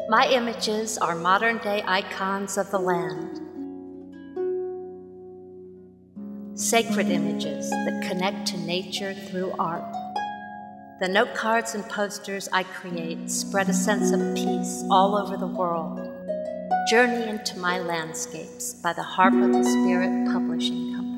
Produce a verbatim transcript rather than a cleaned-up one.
My images are modern-day icons of the land. Sacred images that connect to nature through art. The note cards and posters I create spread a sense of peace all over the world. Journey into my landscapes by the Harp of the Spirit Publishing Company.